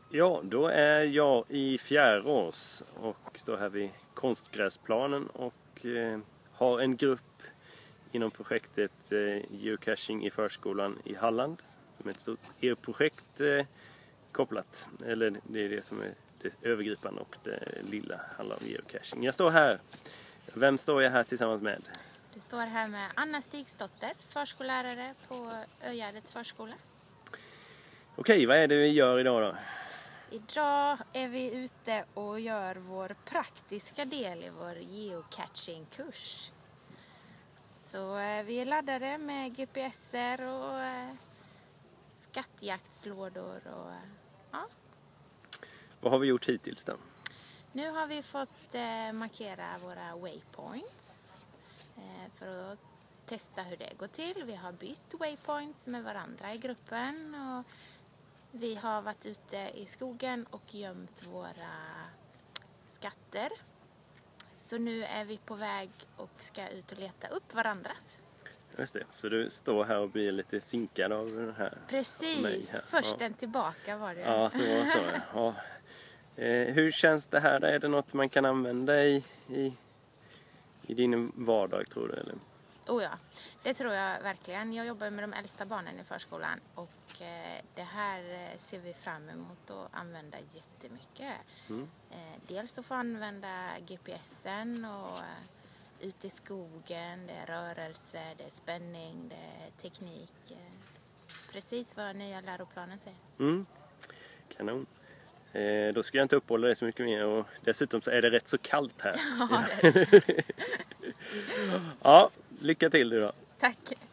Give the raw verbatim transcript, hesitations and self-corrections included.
Ja, då är jag i Fjärås och står här vid konstgräsplanen och eh, har en grupp inom projektet eh, Geocaching i förskolan i Halland. Med ett stort e-projekt eh, kopplat, eller det är det som är det övergripande och det lilla handlar om geocaching. Jag står här. Vem står jag här tillsammans med? Du står här med Anna Stigsdotter, förskollärare på Ögärdets förskola. Okej, vad är det vi gör idag då? Idag är vi ute och gör vår praktiska del i vår geocaching-kurs. Så eh, vi är laddade med G P S-er och eh, skattjaktslådor och eh, ja. Vad har vi gjort hittills då? Nu har vi fått eh, markera våra waypoints eh, för att testa hur det går till. Vi har bytt waypoints med varandra i gruppen och vi har varit ute i skogen och gömt våra skatter. Så nu är vi på väg och ska ut och leta upp varandras. Just det, så du står här och blir lite sinkad av den här. Precis, här. först Ja. en tillbaka var det. Ja, så var så. Ja. Eh, hur känns det här? Är det något man kan använda i, i, i din vardag, tror du? Eller? Oh ja, det tror jag verkligen. Jag jobbar med de äldsta barnen i förskolan och eh, det här ser vi fram emot att använda jättemycket. Mm. Eh, dels att få använda G P S-en och eh, ut i skogen, det är rörelse, det är spänning, det är teknik. Eh, precis vad nya läroplanen säger. Mm. Kanon. Eh, då ska jag inte uppehålla dig så mycket mer och dessutom så är det rätt så kallt här. Ja, det är det. Ja, lycka till du då. Tack.